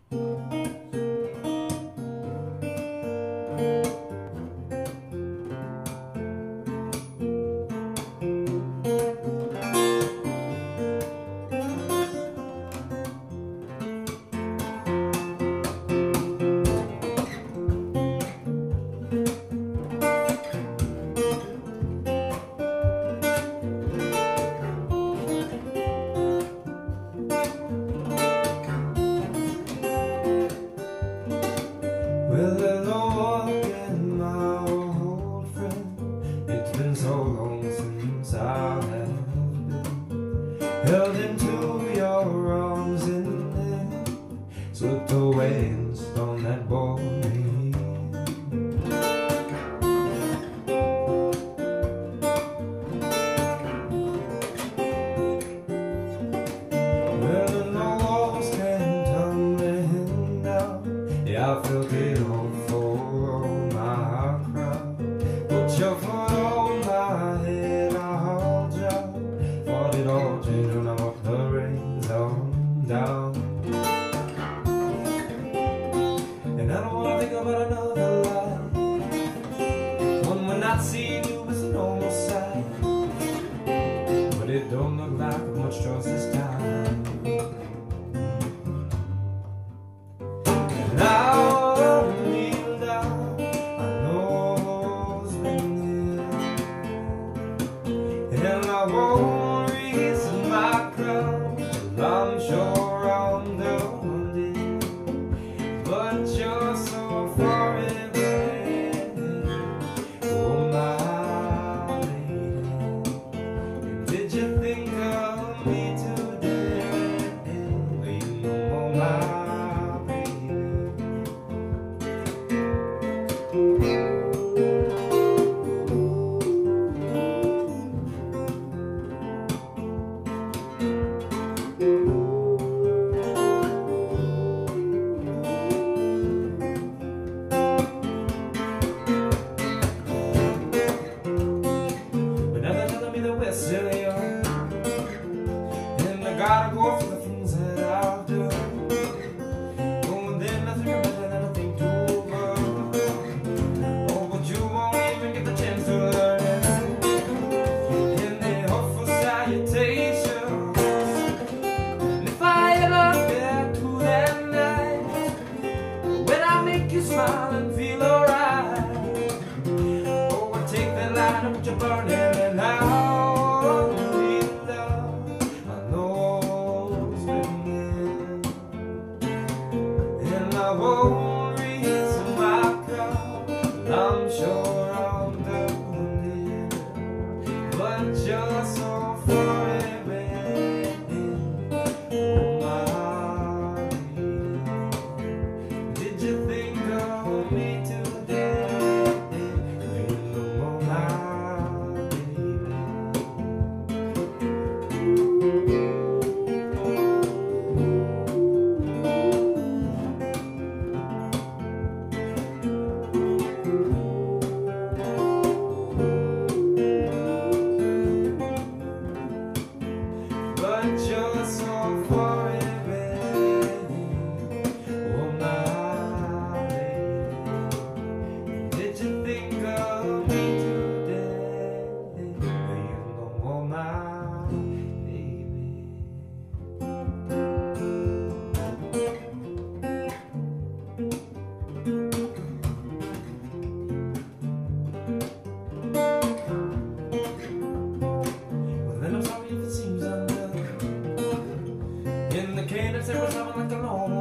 Well, hello again, my old friend. It's been so long since I have been held into your arms and then slipped away and stone that bore me. Well, no walls came tumbling down. Yeah, I felt it all for all my crowd. Put your foot on my head, I'll drop. Fought it all, changed when I walked the reins on down. And I don't wanna think about another life, one we're not seeing you as a normal sight. But it don't look like much choice this time. And I'll kneel down, I know it's been there, and I won't raise my crown till I'm sure I'm done it. But you're so far away, oh my lady. Did you think of me today? Oh my still young, and I gotta go for the things that I've done. Oh, and then nothing better than nothing to overcome. Oh, but you won't even get the chance to learn it. In the hopeful salutations, and if I ever get to that night when I make you smile and feel alright, oh, I take that line and put you burning and out. I won't raise my crown, I'm sure I'm doing it, but you're so far away, oh my lady. Did you think of me today? You know my but you're so far away, oh my lady. Did you think of me today? You know, oh my baby. Well, then I'm sorry if it seems undone. In the cadence, there was something like a long